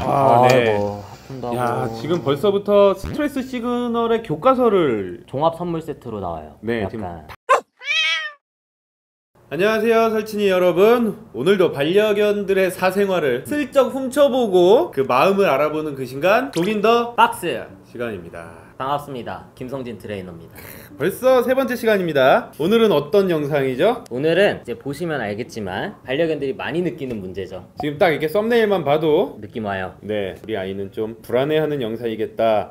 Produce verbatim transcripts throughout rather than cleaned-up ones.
아, 네. 아이고, 아픈다고. 야, 지금 벌써부터 스트레스 시그널의 교과서를 종합 선물 세트로 나와요. 네, 약간. 지금 안녕하세요, 설친이 여러분. 오늘도 반려견들의 사생활을 슬쩍 훔쳐보고 그 마음을 알아보는 그 시간, 독인 더 박스 시간입니다. 반갑습니다. 김성진 트레이너입니다. 벌써 세 번째 시간입니다. 오늘은 어떤 영상이죠? 오늘은 이제 보시면 알겠지만 반려견들이 많이 느끼는 문제죠. 지금 딱 이렇게 썸네일만 봐도 느낌 와요. 네, 우리 아이는 좀 불안해하는 영상이겠다.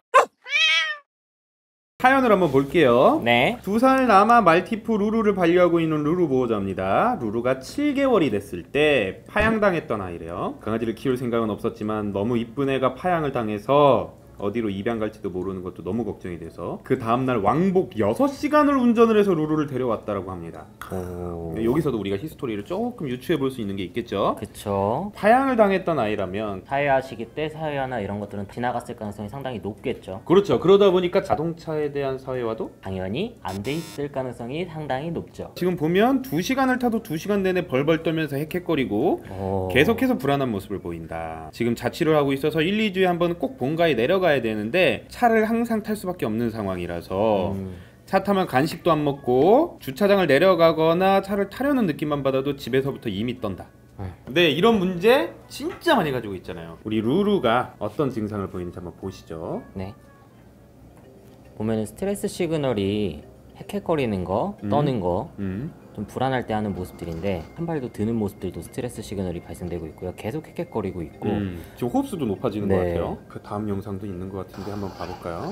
사연을 한번 볼게요. 네. 두 살 남아 말티푸 루루를 반려하고 있는 루루 보호자입니다. 루루가 칠 개월이 됐을 때 파양당했던 아이래요. 강아지를 키울 생각은 없었지만 너무 이쁜 애가 파양을 당해서 어디로 입양 갈지도 모르는 것도 너무 걱정이 돼서 그 다음날 왕복 여섯 시간을 운전을 해서 루루를 데려왔다라고 합니다. 오. 여기서도 우리가 히스토리를 조금 유추해 볼 수 있는 게 있겠죠. 그쵸. 파양을 당했던 아이라면 사회화 시기 때 사회화나 이런 것들은 지나갔을 가능성이 상당히 높겠죠. 그렇죠. 그러다 보니까 자동차에 대한 사회화도 당연히 안 돼 있을 가능성이 상당히 높죠. 지금 보면 두 시간을 타도 두 시간 내내 벌벌 떨면서 헥헥거리고 오. 계속해서 불안한 모습을 보인다. 지금 자취를 하고 있어서 일, 이 주에 한 번은 꼭 본가에 내려가야 되는데 차를 항상 탈 수밖에 없는 상황이라서 음. 차 타면 간식도 안 먹고 주차장을 내려가거나 차를 타려는 느낌만 받아도 집에서부터 이미 떤다. 네, 이런 문제 진짜 많이 가지고 있잖아요. 우리 루루가 어떤 증상을 보이는지 한번 보시죠. 네. 보면은 스트레스 시그널이 헥헥거리는 거, 음. 떠는 거, 음. 좀 불안할 때 하는 모습들인데 한 발도 드는 모습들도 스트레스 시그널이 발생되고 있고요. 계속 헥헥거리고 있고. 음. 지금 호흡수도 높아지는 네. 것 같아요. 그 다음 영상도 있는 것 같은데 한번 봐볼까요?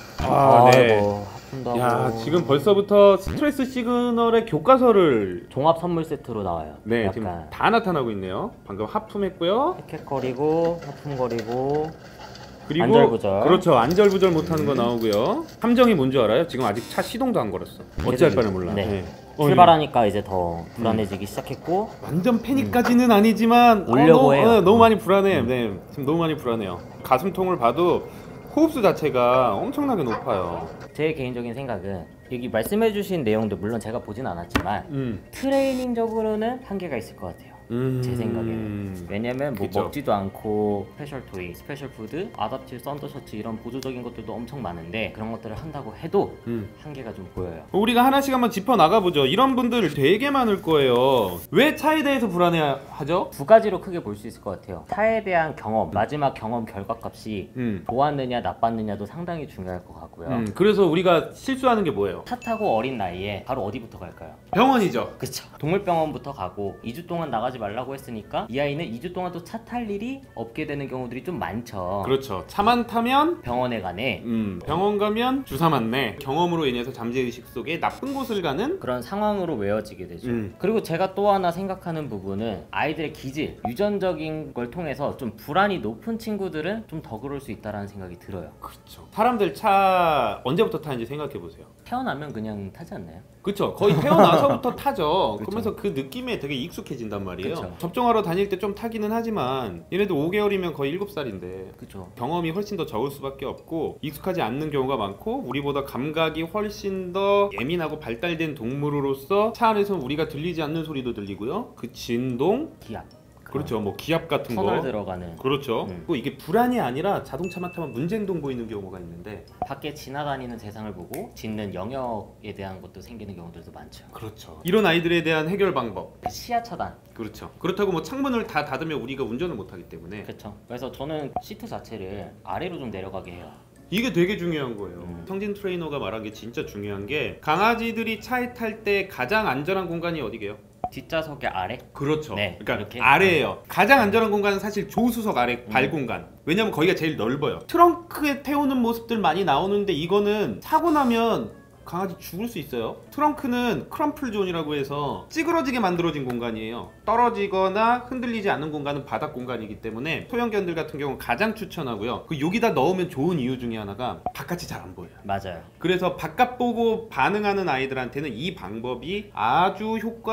아, 네. 아이고, 아픈다고. 야, 지금 벌써부터 스트레스 시그널의 교과서를 종합 선물 세트로 나와요. 네, 약간 지금 다 나타나고 있네요. 방금 하품했고요. 헥헥거리고 하품거리고 그리고 안절부절. 그렇죠. 안절부절 못하는 거 나오고요. 함정이 뭔지 알아요? 지금 아직 차 시동도 안 걸었어. 어찌할 바를 몰라. 네. 네. 어, 출발하니까 이제 더 불안해지기 시작했고. 완전 패닉까지는 아니지만 오려고 어, 너무, 해요. 어, 너무 많이 불안해. 음. 네, 지금 너무 많이 불안해요. 가슴통을 봐도 호흡수 자체가 엄청나게 높아요. 제 개인적인 생각은 여기 말씀해주신 내용도 물론 제가 보진 않았지만 음. 트레이닝적으로는 한계가 있을 것 같아요. 음. 제 생각에는. 왜냐면 뭐 그쵸. 먹지도 않고 스페셜 토이, 스페셜 푸드, 아답티브 썬더셔츠 이런 보조적인 것들도 엄청 많은데 그런 것들을 한다고 해도 음. 한계가 좀 보여요. 우리가 하나씩 한번 짚어 나가보죠. 이런 분들 되게 많을 거예요. 왜 차에 대해서 불안해하죠? 두 가지로 크게 볼 수 있을 것 같아요. 차에 대한 경험, 마지막 경험 결과값이 음. 좋았느냐 나빴느냐도 상당히 중요할 것 같고요. 음. 그래서 우리가 실수하는 게 뭐예요? 차 타고 어린 나이에 바로 어디부터 갈까요? 병원이죠. 그쵸. 동물병원부터 가고 이 주 동안 나가지 말라고 했으니까 이 아이는 이 주 동안 또 차 탈 일이 없게 되는 경우들이 좀 많죠. 그렇죠. 차만 타면 병원에 가네. 음, 병원 가면 주사 맞네. 경험으로 인해서 잠재의식 속에 나쁜 곳을 가는 그런 상황으로 외워지게 되죠. 음. 그리고 제가 또 하나 생각하는 부분은 아이들의 기질, 유전적인 걸 통해서 좀 불안이 높은 친구들은 좀 더 그럴 수 있다는 생각이 들어요. 그렇죠. 사람들 차 언제부터 타는지 생각해 보세요. 태어나면 그냥 타지 않나요? 그렇죠. 거의 태어나서부터 타죠. 그쵸. 그러면서 그 느낌에 되게 익숙해진단 말이에요. 그쵸. 접종하러 다닐 때 좀 타기는 하지만 얘네들 오 개월이면 거의 일곱 살인데 그쵸. 경험이 훨씬 더 적을 수밖에 없고 익숙하지 않는 경우가 많고 우리보다 감각이 훨씬 더 예민하고 발달된 동물으로서 차 안에서 우리가 들리지 않는 소리도 들리고요. 그 진동, 기압. 그렇죠. 뭐 기압 같은 터널 거. 들어가는. 그렇죠. 음. 또 이게 불안이 아니라 자동차만 타면 문제행동 보이는 경우가 있는데 밖에 지나다니는 세상을 보고 짖는 영역에 대한 것도 생기는 경우들도 많죠. 그렇죠. 이런 아이들에 대한 해결 방법. 시야 차단. 그렇죠. 그렇다고 뭐 창문을 다 닫으면 우리가 운전을 못하기 때문에 그렇죠. 그래서 저는 시트 자체를 아래로 좀 내려가게 해요. 이게 되게 중요한 거예요. 음. 성진 트레이너가 말한 게 진짜 중요한 게 강아지들이 차에 탈 때 가장 안전한 공간이 어디게요? 뒷좌석의 아래? 그렇죠. 네, 그러니까 이렇게? 아래예요. 가장 안전한 공간은 사실 조수석 아래 발 음. 공간. 왜냐면 거기가 제일 넓어요. 트렁크에 태우는 모습들 많이 나오는데 이거는 사고 나면 강아지 죽을 수 있어요. 트렁크는 크럼플 존이라고 해서 찌그러지게 만들어진 공간이에요. 떨어지거나 흔들리지 않는 공간은 바닥 공간이기 때문에 소형견들 같은 경우는 가장 추천하고요. 그 여기다 넣으면 좋은 이유 중에 하나가 바깥이 잘 안 보여요. 맞아요. 그래서 바깥 보고 반응하는 아이들한테는 이 방법이 아주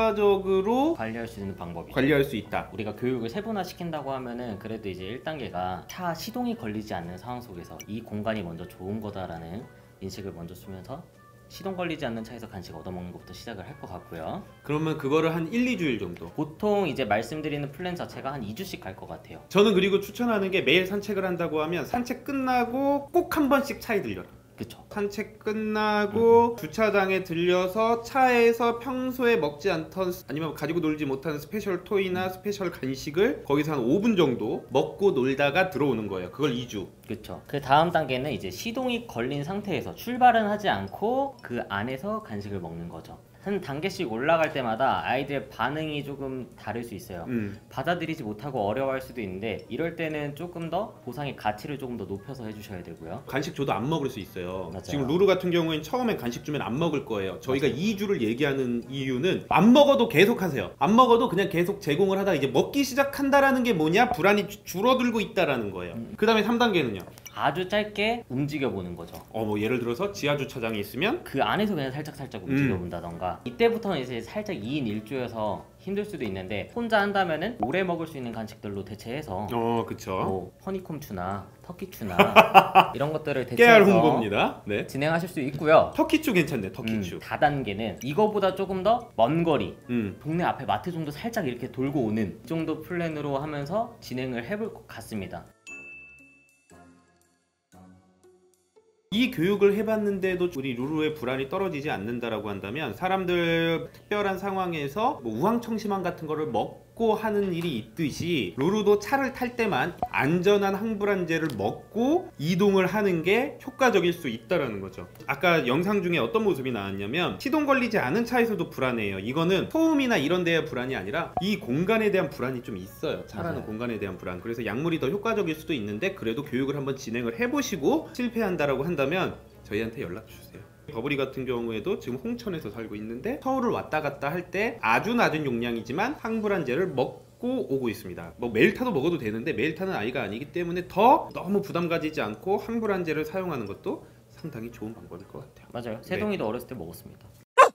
효과적으로 관리할 수 있는 방법이죠. 관리할 수 있다. 우리가 교육을 세분화 시킨다고 하면은 그래도 이제 일 단계가 차 시동이 걸리지 않는 상황 속에서 이 공간이 먼저 좋은 거다라는 인식을 먼저 주면서 시동 걸리지 않는 차에서 간식 얻어먹는 것부터 시작을 할 것 같고요. 그러면 그거를 한 일, 이 주일 정도. 보통 이제 말씀드리는 플랜 자체가 한 이 주씩 갈 것 같아요. 저는 그리고 추천하는 게 매일 산책을 한다고 하면 산책 끝나고 꼭 한 번씩 차에 들려라. 그쵸. 산책 끝나고 주차장에 들려서 차에서 평소에 먹지 않던 아니면 가지고 놀지 못하는 스페셜 토이나 스페셜 간식을 거기서 한 오 분 정도 먹고 놀다가 들어오는 거예요. 그걸 이 주. 그쵸. 그 다음 단계는 이제 시동이 걸린 상태에서 출발은 하지 않고 그 안에서 간식을 먹는 거죠. 한 단계씩 올라갈 때마다 아이들의 반응이 조금 다를 수 있어요. 음. 받아들이지 못하고 어려워할 수도 있는데 이럴 때는 조금 더 보상의 가치를 조금 더 높여서 해주셔야 되고요. 간식 줘도 안 먹을 수 있어요. 맞아요. 지금 루루 같은 경우에는 처음엔 간식 주면 안 먹을 거예요. 저희가 맞아요. 이 주를 얘기하는 이유는 안 먹어도 계속 하세요. 안 먹어도 그냥 계속 제공을 하다가 이제 먹기 시작한다라는 게 뭐냐? 불안이 주- 줄어들고 있다라는 거예요. 음. 그 다음에 삼 단계는요. 아주 짧게 움직여 보는 거죠. 어, 뭐 예를 들어서 지하 주차장에 있으면 그 안에서 그냥 살짝 살짝 음. 움직여 본다던가. 이때부터는 이제 살짝 이 인 일 조여서 힘들 수도 있는데 혼자 한다면은 오래 먹을 수 있는 간식들로 대체해서 어, 그쵸. 뭐 허니콤추나 터키추나 이런 것들을 깨알 대체해서 홍보입니다. 네. 진행하실 수 있고요. 터키추 괜찮네. 터키추. 음, 다단계는 이거보다 조금 더 먼 거리, 음. 동네 앞에 마트 정도 살짝 이렇게 돌고 오는 이 정도 플랜으로 하면서 진행을 해볼 것 같습니다. 이 교육을 해봤는데도 우리 루루의 불안이 떨어지지 않는다라고 한다면 사람들 특별한 상황에서 뭐 우황청심환 같은 거를 먹고 하는 일이 있듯이 루루도 차를 탈 때만 안전한 항불안제를 먹고 이동을 하는 게 효과적일 수 있다라는 거죠. 아까 영상 중에 어떤 모습이 나왔냐면 시동 걸리지 않은 차에서도 불안해요. 이거는 소음이나 이런 데의 불안이 아니라 이 공간에 대한 불안이 좀 있어요. 차라는 맞아요. 공간에 대한 불안. 그래서 약물이 더 효과적일 수도 있는데 그래도 교육을 한번 진행을 해보시고 실패한다라고 한다면 저희한테 연락 주세요. 버블이 같은 경우에도 지금 홍천에서 살고 있는데 서울을 왔다 갔다 할 때 아주 낮은 용량이지만 항불안제를 먹고 오고 있습니다. 뭐 매일 타도 먹어도 되는데 매일 타는 아이가 아니기 때문에 더 너무 부담 가지지 않고 항불안제를 사용하는 것도 상당히 좋은 방법일 것 같아요. 맞아요. 세동이도 어렸을 때 먹었습니다.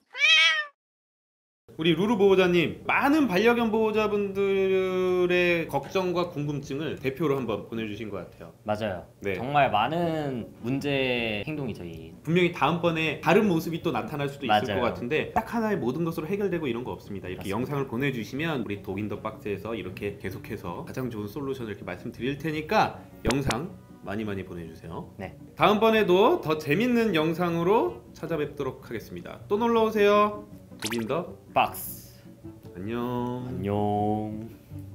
우리 루루 보호자님, 많은 반려견 보호자분들의 걱정과 궁금증을 대표로 한번 보내주신 것 같아요. 맞아요. 네. 정말 많은 문제 행동이죠. 이. 분명히 다음번에 다른 모습이 또 나타날 수도 있을 맞아요. 것 같은데 딱 하나의 모든 것으로 해결되고 이런 거 없습니다. 이렇게 맞습니다. 영상을 보내주시면 우리 독인더 박스에서 이렇게 계속해서 가장 좋은 솔루션을 이렇게 말씀드릴 테니까 영상 많이 많이 보내주세요. 네. 다음번에도 더 재밌는 영상으로 찾아뵙도록 하겠습니다. 또 놀러오세요. 독인더 박스. 안녕. 안녕.